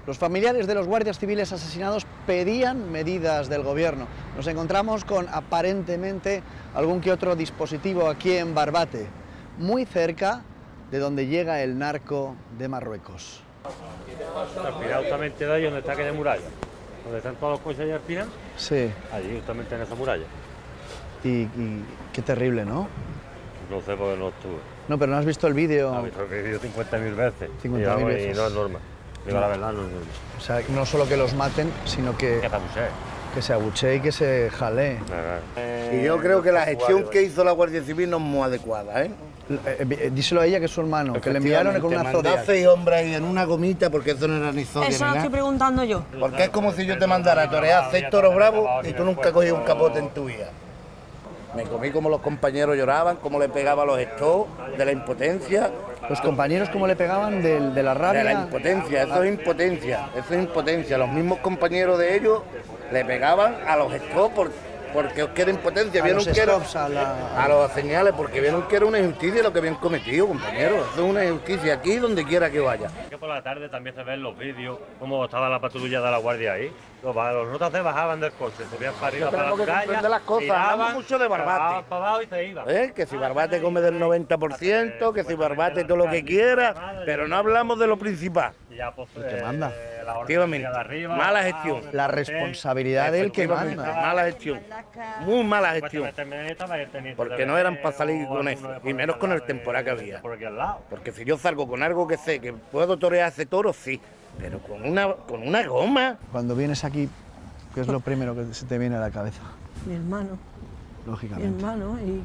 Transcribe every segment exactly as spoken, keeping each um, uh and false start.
Los familiares de los guardias civiles asesinados pedían medidas del gobierno. Nos encontramos con aparentemente algún que otro dispositivo aquí en Barbate, muy cerca de donde llega el narco de Marruecos. Al final justamente de ahí donde está aquella muralla, donde están todos los coches allá al final. Sí. Allí justamente en esa muralla. Y, y qué terrible, ¿no? No sé por qué no estuve. No, pero no has visto el vídeo. He visto el vídeo cincuenta mil veces. cincuenta mil veces. Y no es normal. Digo No. la verdad, no es normal. O sea, no solo que los maten, sino que, Que te abusé. que se abuchee y que se jalee. Y yo creo que la gestión que hizo la Guardia Civil no es muy adecuada, ¿eh? Eh, eh, díselo a ella, que es su hermano, que le enviaron con una Mandar Zodiac. seis hombres ahí en una gomita, porque eso no era ni Zodiac Eso ni lo estoy nada. preguntando yo. Porque es como si yo te mandara a torear seis toros bravos y tú nunca cogías un capote en tu vida. Me comí como los compañeros lloraban, cómo le pegaba los estos, de la impotencia. Los compañeros, ¿cómo le pegaban de, de la rabia? De la impotencia, eso es impotencia, eso es impotencia. Los mismos compañeros de ellos le pegaban a los estos por, porque os queda impotencia. A Vieron los que era, stops, a la- a los señales, porque vieron que era una injusticia lo que habían cometido, compañeros. Eso es una injusticia aquí donde quiera que vaya. Que por la tarde también se ven los vídeos, cómo estaba la patrulla de la guardia ahí. Los, los notas se bajaban del coche, subían para arriba, para tenemos las que calles, comprender las cosas, hablamos mucho de Barbate. tiraban para abajo y se iban. ¿Eh? Que si Barbate come del noventa por ciento, que si Barbate todo lo que quiera, pero no hablamos de lo principal. Y ya, pues, ¿Y qué eh, manda? la orden Efectivamente, de arriba, mala abajo, gestión. La responsabilidad del que Efectivamente, manda. mala gestión, muy mala gestión. Supuestamente estaba el teniente Porque de no eran Bermeo para salir o con alguno eso, de y por menos aquí con el al lado temporal que de- había. Por aquí al lado. Porque si yo salgo con algo que sé que puedo torear ese toro, sí, pero con una, con una goma. Cuando vienes aquí, ¿qué es lo primero que se te viene a la cabeza? Mi hermano, mi Lógicamente. hermano, y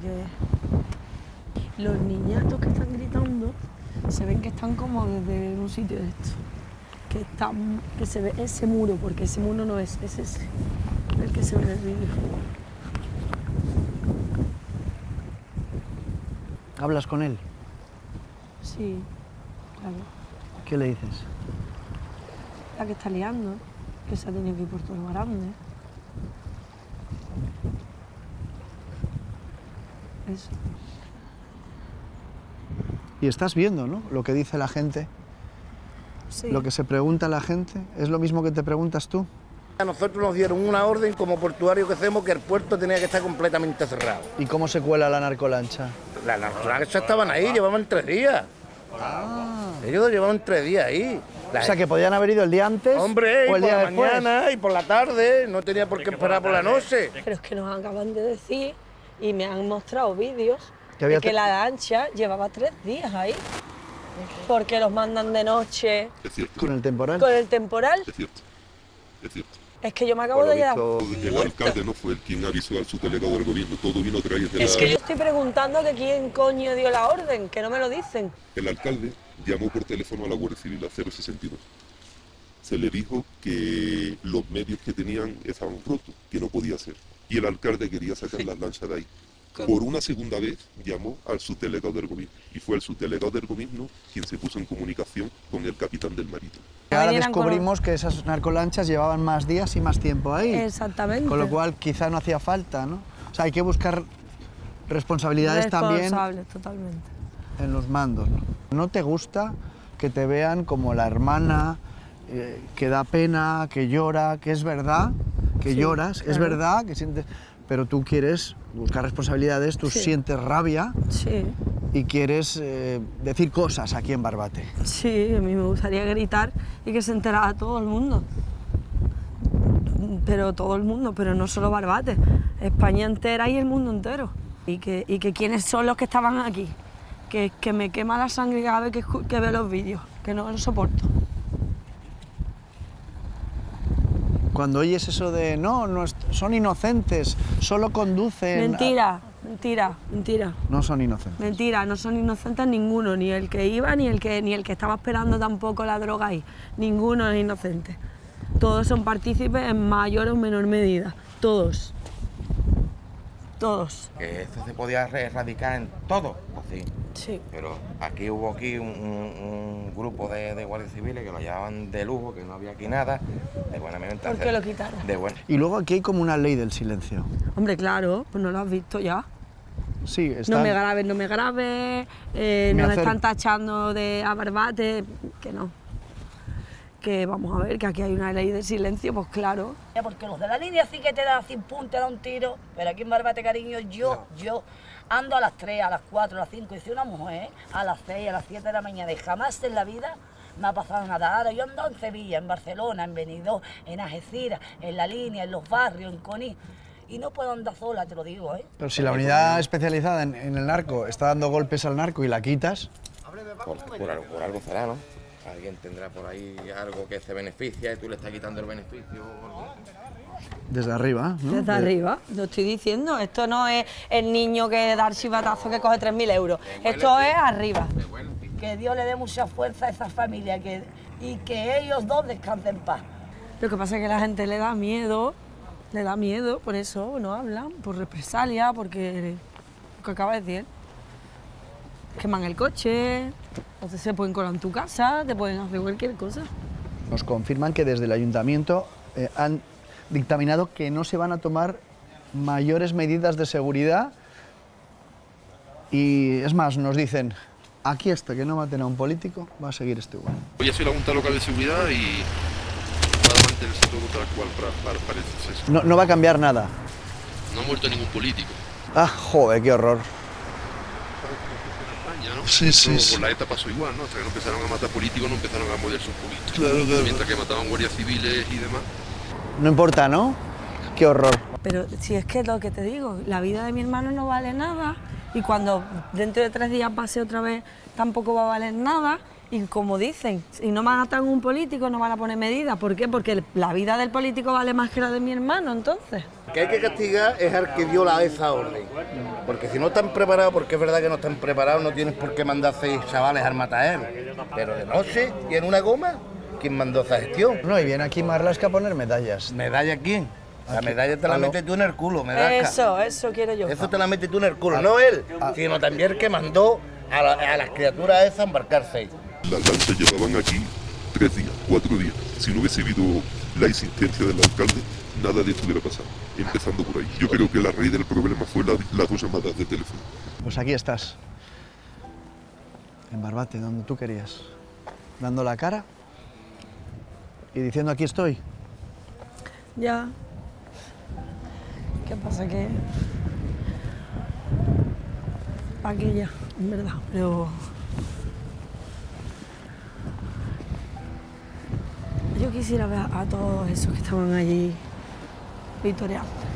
que los niñatos que están gritando se ven que están como desde un sitio de esto. Que, están, que se ve ese muro, porque ese muro no es, es ese, el que se ve en el vídeo. ¿Hablas con él? Sí, claro. ¿Qué le dices? La que está liando, que se ha tenido que ir por todo lo grande. Eso. Y estás viendo, ¿no? Lo que dice la gente, Sí. lo que se pregunta la gente, ¿es lo mismo que te preguntas tú? A nosotros nos dieron una orden como portuario que hacemos que el puerto tenía que estar completamente cerrado. ¿Y cómo se cuela la narcolancha? Las narcolanchas estaban ahí, llevaban tres días. Ah. Ellos llevaban tres días ahí. La O sea, que podían haber ido el día antes Hombre, y o el por día la después. mañana y por la tarde, no tenía por qué esperar por la noche. Pero es que nos acaban de decir y me han mostrado vídeos Que había de que te- la lancha llevaba tres días ahí. Porque los mandan de noche Es cierto, Con el temporal. con el temporal. es cierto, es cierto. Es que yo me acabo de quedar. El alcalde no fue el quien avisó al subdelegado del gobierno, todo vino a través de la... Es que yo estoy preguntando que quién coño dio la orden, que no me lo dicen. El alcalde llamó por teléfono a la Guardia Civil, a cero sesenta y dos. Se le dijo que los medios que tenían estaban rotos, que no podía ser. Y el alcalde quería sacar las lanchas de ahí. Por una segunda vez llamó al subdelegado del gobierno. Y fue el subdelegado del gobierno quien se puso en comunicación con el capitán del marítimo. Ahora Vinieran con- descubrimos que esas narcolanchas llevaban más días y más tiempo ahí. Exactamente. Con lo cual quizá no hacía falta, ¿no? O sea, hay que buscar responsabilidades también Responsables, totalmente. en los mandos, ¿no? ¿No te gusta que te vean como la hermana, eh, que da pena, que llora, que es verdad, que Sí, lloras, es claro. verdad, que sientes... Pero tú quieres buscar responsabilidades, tú Sí. sientes rabia Sí, y quieres eh, decir cosas aquí en Barbate. sí, a mí me gustaría gritar y que se enterara todo el mundo. Pero todo el mundo, pero no solo Barbate, España entera y el mundo entero. Y que, y que quiénes son los que estaban aquí. Que, que me quema la sangre cada vez que, escu- que veo los vídeos, que no lo soporto. Cuando oyes eso de, no, no es- son inocentes, solo conducen... Mentira, mentira, mentira. No son inocentes. Mentira, no son inocentes ninguno, ni el que iba, ni el que, ni el que estaba esperando tampoco la droga ahí. Ninguno es inocente. Todos son partícipes en mayor o menor medida. Todos. Todos. Que esto se podía erradicar en todo, así. Sí. Pero aquí hubo aquí un, un- un grupo de, de guardias civiles que lo llevaban de lujo, que no había aquí nada, de buena mente. ¿Por qué lo quitaron? De buena. Y luego aquí hay como una ley del silencio. Hombre, claro, pues no lo has visto ya. Sí, están... No me grabes, no me grabes, eh, Me no le acer- están tachando de a Barbate, que no. que vamos a ver, que aquí hay una ley de silencio, pues claro. Porque los de la línea sí que te dan sin punto, te da un tiro, pero aquí en Barbate, cariño, yo, yo ando a las tres, a las cuatro, a las cinco, y soy una mujer a las seis, a las siete de la mañana, y jamás en la vida me ha pasado nada. Ahora yo ando en Sevilla, en Barcelona, en Benidorm, en Algeciras, en la línea, en los barrios, en Conil, y no puedo andar sola, te lo digo, ¿eh? Pero si la unidad especializada en, en el narco está dando golpes al narco y la quitas... Por, por, algo, por algo será, ¿no? Alguien tendrá por ahí algo que se beneficia y tú le estás quitando el beneficio. Desde arriba, ¿no? Desde arriba, lo estoy diciendo. Esto no es el niño que da el chivatazo que coge tres mil euros. Esto es arriba. Que Dios le dé mucha fuerza a esa familia que, y que ellos dos descansen en paz. Lo que pasa es que a la gente le da miedo, le da miedo, por eso no hablan, por represalia, porque lo que acaba de decir. Queman el coche, o se pueden colar en tu casa, te pueden hacer cualquier cosa. Nos confirman que desde el ayuntamiento eh, han dictaminado que no se van a tomar mayores medidas de seguridad y es más, nos dicen, aquí hasta que no maten a un político va a seguir esto igual. Hoy ha sido la Junta Local de Seguridad y va a mantenerse todo tal cual para, para, para el suceso. No, no va a cambiar nada. No ha muerto ningún político. Ah, joder, qué horror. ¿no? Sí, sí, sí. Por la ETA pasó igual, ¿no? Hasta que no empezaron a matar políticos, no empezaron a moverse un poquito. Claro, claro. Mientras que mataban guardias civiles y demás. No importa, ¿no? Qué horror. Pero si es que lo que te digo, la vida de mi hermano no vale nada y cuando dentro de tres días pase otra vez tampoco va a valer nada. Y como dicen, si no matan a un político no van a poner medidas. ¿Por qué? Porque la vida del político vale más que la de mi hermano, entonces. Que hay que castigar es al que dio la esa orden. Porque si no están preparados, porque es verdad que no están preparados, no tienes por qué mandar seis chavales al matadero. Pero de noche y en una goma, ¿quién mandó esa gestión? No, y viene aquí Marlaska a poner medallas. ¿Medalla quién? La medalla te la metes tú en el culo, Medasca. Eso, eso quiero yo. Eso te la metes tú en el culo, no él, sino también el que mandó a, la, a las criaturas esas a embarcarse. Las lanchas llevaban aquí tres días, cuatro días. Si no hubiese habido la insistencia del alcalde, nada de esto hubiera pasado. Empezando por ahí. Yo creo que la raíz del problema fue la, las dos llamadas de teléfono. Pues aquí estás. En Barbate, donde tú querías. Dando la cara y diciendo aquí estoy. Ya. ¿Qué pasa? Que... aquí ya, en verdad, pero... yo quisiera ver a todos esos que estaban allí victoriando.